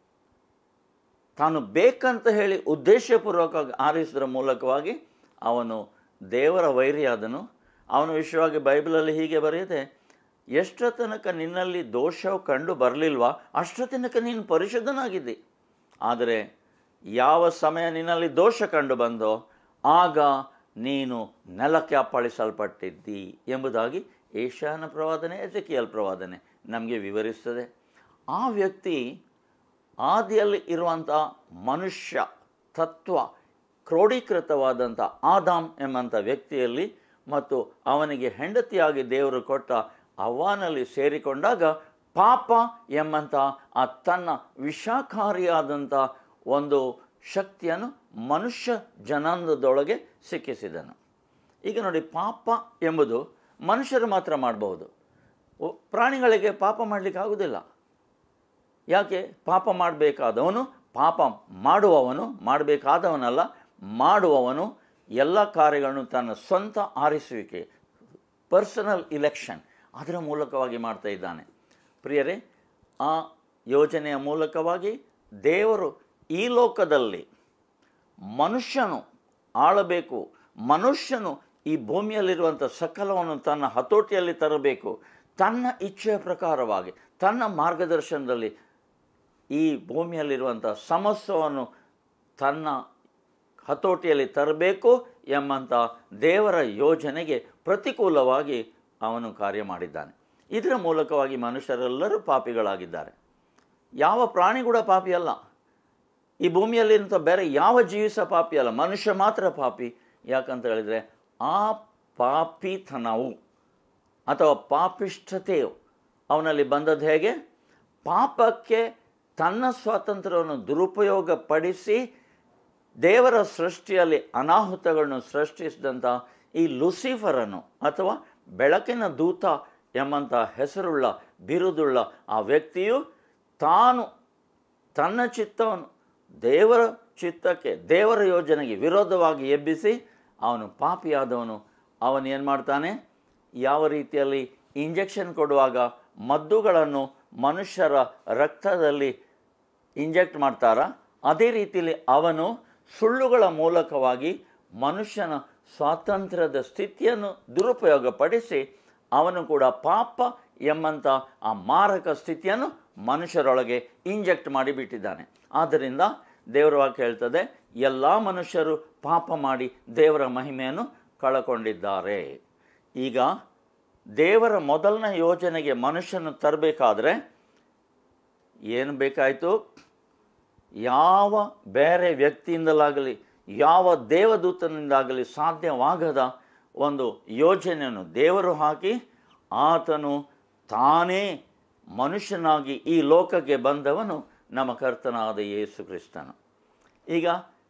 ತಾನು ಬೇಕಂತ ಹೇಳಿ ಉದ್ದೇಶಪೂರ್ವಕವಾಗಿ ಆರಿಸುವುದರ ಮೂಲಕವಾಗಿ ಅವನು ದೇವರ ವೈರಿಯಾದನು. ಅವನ ವಿಷಯವಾಗಿ ಬೈಬಲಲ್ಲಿ ಹೀಗೆ ಬರೆಯದೆ, ಎಷ್ಟರ ತನಕ ನಿನ್ನಲ್ಲಿ ದೋಷವು ಕಂಡು ಬರಲಿಲ್ವಾ ಅಷ್ಟರ ತನಕ ನೀನು ಪರಿಶುದ್ಧನಾಗಿದ್ದಿ. ಆದರೆ ಯಾವ ಸಮಯ ನಿನ್ನಲ್ಲಿ ದೋಷ ಕಂಡು ಬಂದೋ ಆಗ ನೀನು ನೆಲಕ್ಕೆ ಅಪ್ಪಳಿಸಲ್ಪಟ್ಟಿದ್ದಿ ಎಂಬುದಾಗಿ ಏಷಾಯನ ಪ್ರವಾದನೆ, ಎಜೆಕಿಯಲ್ ಪ್ರವಾದನೆ ನಮಗೆ ವಿವರಿಸ್ತದೆ. ಆ ವ್ಯಕ್ತಿ ಆದಿಯಲ್ಲಿ ಇರುವಂಥ ಮನುಷ್ಯ ತತ್ವ ಕ್ರೋಢೀಕೃತವಾದಂಥ ಆದಾಮ್ ಎಂಬಂಥ ವ್ಯಕ್ತಿಯಲ್ಲಿ ಮತ್ತು ಅವನಿಗೆ ಹೆಂಡತಿಯಾಗಿ ದೇವರು ಕೊಟ್ಟ ಅವ್ವನಲ್ಲಿ ಸೇರಿಕೊಂಡಾಗ ಪಾಪ ಎಂಬಂಥ ಆ ತನ್ನ ವಿಷಕಾರಿಯಾದಂಥ ಒಂದು ಶಕ್ತಿಯನ್ನು ಮನುಷ್ಯ ಜನಾಂಗದೊಳಗೆ ಸಿಕ್ಕಿಸಿದನು. ಈಗ ನೋಡಿ, ಪಾಪ ಎಂಬುದು ಮನುಷ್ಯರು ಮಾತ್ರ ಮಾಡಬಹುದು, ಪ್ರಾಣಿಗಳಿಗೆ ಪಾಪ ಮಾಡಲಿಕ್ಕೆ ಆಗುವುದಿಲ್ಲ. ಯಾಕೆ? ಪಾಪ ಮಾಡಬೇಕಾದವನು, ಪಾಪ ಮಾಡುವವನು, ಮಾಡಬೇಕಾದವನಲ್ಲ ಮಾಡುವವನು ಎಲ್ಲ ಕಾರ್ಯಗಳನ್ನು ತನ್ನ ಸ್ವಂತ ಆರಿಸುವಿಕೆ, ಪರ್ಸನಲ್ ಇಲೆಕ್ಷನ್, ಅದರ ಮೂಲಕವಾಗಿ ಮಾಡ್ತಾ ಇದ್ದಾನೆ. ಪ್ರಿಯರೇ, ಆ ಯೋಜನೆಯ ಮೂಲಕವಾಗಿ ದೇವರು ಈ ಲೋಕದಲ್ಲಿ ಮನುಷ್ಯನು ಆಳಬೇಕು, ಮನುಷ್ಯನು ಈ ಭೂಮಿಯಲ್ಲಿರುವಂಥ ಸಕಲವನ್ನು ತನ್ನ ಹತೋಟಿಯಲ್ಲಿ ತರಬೇಕು, ತನ್ನ ಇಚ್ಛೆಯ ಪ್ರಕಾರವಾಗಿ ತನ್ನ ಮಾರ್ಗದರ್ಶನದಲ್ಲಿ ಈ ಭೂಮಿಯಲ್ಲಿರುವಂಥ ಸಮಸ್ತವನ್ನು ತನ್ನ ಹತೋಟಿಯಲ್ಲಿ ತರಬೇಕು ಎಂಬಂಥ ದೇವರ ಯೋಜನೆಗೆ ಪ್ರತಿಕೂಲವಾಗಿ ಅವನು ಕಾರ್ಯ ಮಾಡಿದ್ದಾನೆ. ಇದರ ಮೂಲಕವಾಗಿ ಮನುಷ್ಯರೆಲ್ಲರೂ ಪಾಪಿಗಳಾಗಿದ್ದಾರೆ. ಯಾವ ಪ್ರಾಣಿ ಕೂಡ ಪಾಪಿ ಅಲ್ಲ, ಈ ಭೂಮಿಯಲ್ಲಿರುವಂಥ ಬೇರೆ ಯಾವ ಜೀವಿ ಸಹ ಪಾಪಿ ಅಲ್ಲ, ಮನುಷ್ಯ ಮಾತ್ರ ಪಾಪಿ. ಯಾಕಂತ ಹೇಳಿದರೆ ಆ ಪಾಪಿತನವು ಅಥವಾ ಪಾಪಿಷ್ಠತೆಯು ಅವನಲ್ಲಿ ಬಂದದ್ದು ಹೇಗೆ? ಪಾಪಕ್ಕೆ ತನ್ನ ಸ್ವಾತಂತ್ರ್ಯವನ್ನು ದುರುಪಯೋಗಪಡಿಸಿ ದೇವರ ಸೃಷ್ಟಿಯಲ್ಲಿ ಅನಾಹುತಗಳನ್ನು ಸೃಷ್ಟಿಸಿದಂಥ ಈ ಲೂಸಿಫರನ್ನು ಅಥವಾ ಬೆಳಕಿನ ದೂತ ಎಂಬಂಥ ಹೆಸರುಳ್ಳ ಬಿರುದುಳ್ಳ ಆ ವ್ಯಕ್ತಿಯು ತಾನು ತನ್ನ ಚಿತ್ತವನ್ನು ದೇವರ ಚಿತ್ತಕ್ಕೆ, ದೇವರ ಯೋಜನೆಗೆ ವಿರೋಧವಾಗಿ ಎಬ್ಬಿಸಿ ಅವನು ಪಾಪಿಯಾದವನು. ಅವನು ಏನು ಮಾಡ್ತಾನೆ? ಯಾವ ರೀತಿಯಲ್ಲಿ ಇಂಜೆಕ್ಷನ್ ಕೊಡುವಾಗ ಮದ್ದುಗಳನ್ನು ಮನುಷ್ಯರ ರಕ್ತದಲ್ಲಿ ಇಂಜೆಕ್ಟ್ ಮಾಡ್ತಾರಾ, ಅದೇ ರೀತಿಯಲ್ಲಿ ಅವನು ಸುಳ್ಳುಗಳ ಮೂಲಕವಾಗಿ ಮನುಷ್ಯನ ಸ್ವಾತಂತ್ರ್ಯದ ಸ್ಥಿತಿಯನ್ನು ದುರುಪಯೋಗಪಡಿಸಿ ಅವನು ಕೂಡ ಪಾಪ ಎಂಬಂಥ ಆ ಮಾರಕ ಸ್ಥಿತಿಯನ್ನು ಮನುಷ್ಯರೊಳಗೆ ಇಂಜೆಕ್ಟ್ ಮಾಡಿಬಿಟ್ಟಿದ್ದಾನೆ. ಆದ್ದರಿಂದ ದೇವರ ವಾಕ್ಯ ಹೇಳ್ತದೆ, ಎಲ್ಲ ಮನುಷ್ಯರು ಪಾಪ ಮಾಡಿ ದೇವರ ಮಹಿಮೆಯನ್ನು ಕಳಕೊಂಡಿದ್ದಾರೆ. ಈಗ ದೇವರ ಮೊದಲನೇ ಯೋಜನೆಗೆ ಮನುಷ್ಯನ ತರಬೇಕಾದ್ರೆ ಏನು ಬೇಕಾಯಿತು? ಯಾವ ಬೇರೆ ವ್ಯಕ್ತಿಯಿಂದಲಾಗಲಿ ಯಾವ ದೇವದೂತನಿಂದಾಗಲಿ ಸಾಧ್ಯವಾಗದ ಒಂದು ಯೋಜನೆಯನ್ನು ದೇವರು ಹಾಕಿ ಆತನು ತಾನೇ ಮನುಷ್ಯನಾಗಿ ಈ ಲೋಕಕ್ಕೆ ಬಂದವನು ನಮ್ಮ ಕರ್ತನಾದ ಯೇಸು ಕ್ರಿಸ್ತನು. ಈಗ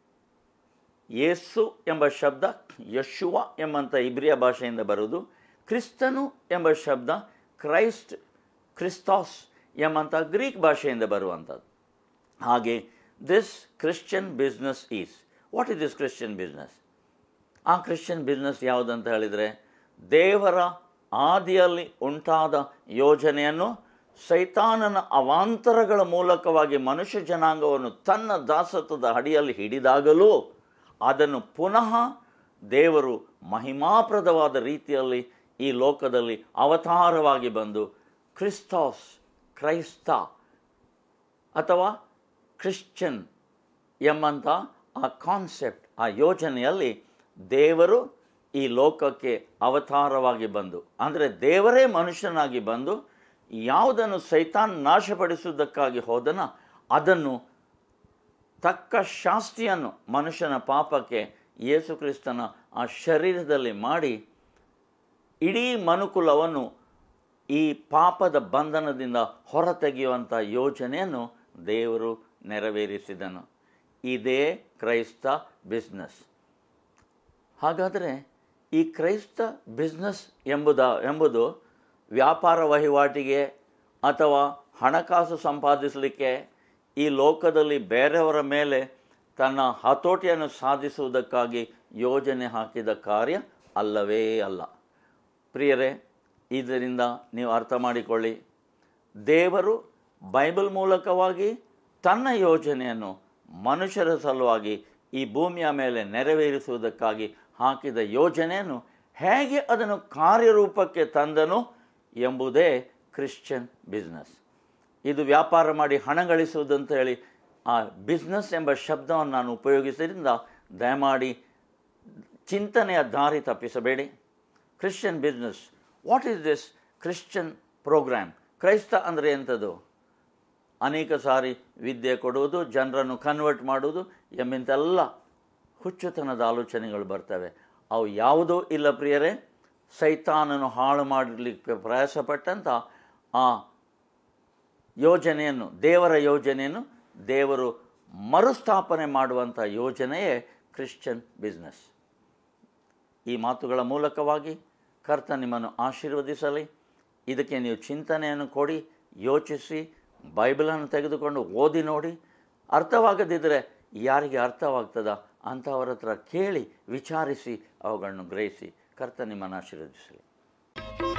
ಯೇಸು ಎಂಬ ಶಬ್ದ ಯಶುವ ಎಂಬಂಥ ಇಬ್ರಿಯ ಭಾಷೆಯಿಂದ ಬರುವುದು. ಕ್ರಿಸ್ತನು ಎಂಬ ಶಬ್ದ ಕ್ರೈಸ್ಟ್, ಕ್ರಿಸ್ತಾಸ್ ಎಂಬಂಥ ಗ್ರೀಕ್ ಭಾಷೆಯಿಂದ ಬರುವಂಥದ್ದು. ಹಾಗೆ this Christian business is, what is this Christian business? ಆ ಕ್ರಿಶ್ಚಿಯನ್ ಬಿಸ್ನೆಸ್ ಯಾವುದಂತ ಹೇಳಿದರೆ, ದೇವರ ಆದಿಯಲ್ಲಿ ಉಂಟಾದ ಯೋಜನೆಯನ್ನು ಸೈತಾನನ ಅವಾಂತರಗಳ ಮೂಲಕವಾಗಿ ಮನುಷ್ಯ ಜನಾಂಗವನ್ನು ತನ್ನ ದಾಸತ್ವದ ಅಡಿಯಲ್ಲಿ ಹಿಡಿದಾಗಲೂ ಅದನ್ನು ಪುನಃ ದೇವರು ಮಹಿಮಾಪ್ರದವಾದ ರೀತಿಯಲ್ಲಿ ಈ ಲೋಕದಲ್ಲಿ ಅವತಾರವಾಗಿ ಬಂದು ಕ್ರಿಸ್ತಾಸ್, ಕ್ರೈಸ್ತ ಅಥವಾ ಕ್ರಿಶ್ಚಿಯನ್ ಎಂಬಂಥ ಆ ಕಾನ್ಸೆಪ್ಟ್, ಆ ಯೋಜನೆಯಲ್ಲಿ ದೇವರು ಈ ಲೋಕಕ್ಕೆ ಅವತಾರವಾಗಿ ಬಂದು, ಅಂದರೆ ದೇವರೇ ಮನುಷ್ಯನಾಗಿ ಬಂದು ಯಾವುದನ್ನು ಸೈತಾನ್ ನಾಶಪಡಿಸುವುದಕ್ಕಾಗಿ ಹೋದನ ಅದನ್ನು ತಕ್ಕ ಶಾಸ್ತಿಯನ್ನು ಮನುಷ್ಯನ ಪಾಪಕ್ಕೆ ಯೇಸು ಕ್ರಿಸ್ತನ ಆ ಶರೀರದಲ್ಲಿ ಮಾಡಿ ಇಡೀ ಮನುಕುಲವನ್ನು ಈ ಪಾಪದ ಬಂಧನದಿಂದ ಹೊರತೆಗೆಯುವಂಥ ಯೋಜನೆಯನ್ನು ದೇವರು ನೆರವೇರಿಸಿದನು. ಇದೇ ಕ್ರೈಸ್ತ ಬಿಸ್ನೆಸ್. ಹಾಗಾದರೆ ಈ ಕ್ರೈಸ್ತ ಬಿಸ್ನೆಸ್ ಎಂಬುದ ಎಂಬುದು ವ್ಯಾಪಾರ ವಹಿವಾಟಿಗೆ ಅಥವಾ ಹಣಕಾಸು ಸಂಪಾದಿಸಲಿಕ್ಕೆ ಈ ಲೋಕದಲ್ಲಿ ಬೇರೆಯವರ ಮೇಲೆ ತನ್ನ ಹತೋಟಿಯನ್ನು ಸಾಧಿಸುವುದಕ್ಕಾಗಿ ಯೋಜನೆ ಹಾಕಿದ ಕಾರ್ಯ ಅಲ್ಲವೇ ಅಲ್ಲ. ಪ್ರಿಯರೇ, ಇದರಿಂದ ನೀವು ಅರ್ಥ ಮಾಡಿಕೊಳ್ಳಿ, ದೇವರು ಬೈಬಲ್ ಮೂಲಕವಾಗಿ ತನ್ನ ಯೋಜನೆಯನ್ನು ಮನುಷ್ಯರ ಸಲುವಾಗಿ ಈ ಭೂಮಿಯ ಮೇಲೆ ನೆರವೇರಿಸುವುದಕ್ಕಾಗಿ ಹಾಕಿದ ಯೋಜನೆಯನ್ನು ಹೇಗೆ ಅದನ್ನು ಕಾರ್ಯರೂಪಕ್ಕೆ ತಂದನು ಎಂಬುದೇ ಕ್ರಿಶ್ಚಿಯನ್ ಬಿಸ್ನೆಸ್. ಇದು ವ್ಯಾಪಾರ ಮಾಡಿ ಹಣ ಗಳಿಸುವುದಂತ ಹೇಳಿ ಆ ಬಿಸ್ನೆಸ್ ಎಂಬ ಶಬ್ದವನ್ನು ನಾನು ಉಪಯೋಗಿಸಿದ್ರಿಂದ ದಯಮಾಡಿ ಚಿಂತನೆಯ ದಾರಿ ತಪ್ಪಿಸಬೇಡಿ. Christian business, what is this Christian program? ಕ್ರೈಸ್ತ ಅಂದರೆ ಎಂಥದ್ದು? ಅನೇಕ ಸಾರಿ ವಿದ್ಯೆ ಕೊಡುವುದು, ಜನರನ್ನು ಕನ್ವರ್ಟ್ ಮಾಡುವುದು ಎಂಬಂತೆಲ್ಲ ಹುಚ್ಚುತನದ ಆಲೋಚನೆಗಳು ಬರ್ತವೆ. ಅವು ಯಾವುದೂ ಇಲ್ಲ ಪ್ರಿಯರೇ. ಸೈತಾನನು ಹಾಳು ಮಾಡಲಿಕ್ಕೆ ಪ್ರಯಾಸಪಟ್ಟಂಥ ಆ ಯೋಜನೆಯನ್ನು, ದೇವರ ಯೋಜನೆಯನ್ನು ದೇವರು ಮರುಸ್ಥಾಪನೆ ಮಾಡುವಂಥ ಯೋಜನೆಯೇ ಕ್ರಿಶ್ಚಿಯನ್ ಬಿಸ್ನೆಸ್. ಈ ಮಾತುಗಳ ಮೂಲಕವಾಗಿ ಕರ್ತ ನಿಮ್ಮನ್ನು ಆಶೀರ್ವದಿಸಲಿ. ಇದಕ್ಕೆ ನೀವು ಚಿಂತನೆಯನ್ನು ಕೊಡಿ, ಯೋಚಿಸಿ, ಬೈಬಲನ್ನು ತೆಗೆದುಕೊಂಡು ಓದಿ ನೋಡಿ. ಅರ್ಥವಾಗದಿದ್ದರೆ ಯಾರಿಗೆ ಅರ್ಥವಾಗ್ತದ ಅಂಥವರ ಹತ್ರ ಕೇಳಿ ವಿಚಾರಿಸಿ ಅವುಗಳನ್ನು ಗ್ರಹಿಸಿ. ಕರ್ತ ನಿಮ್ಮನ್ನು ಆಶೀರ್ವದಿಸಲಿ.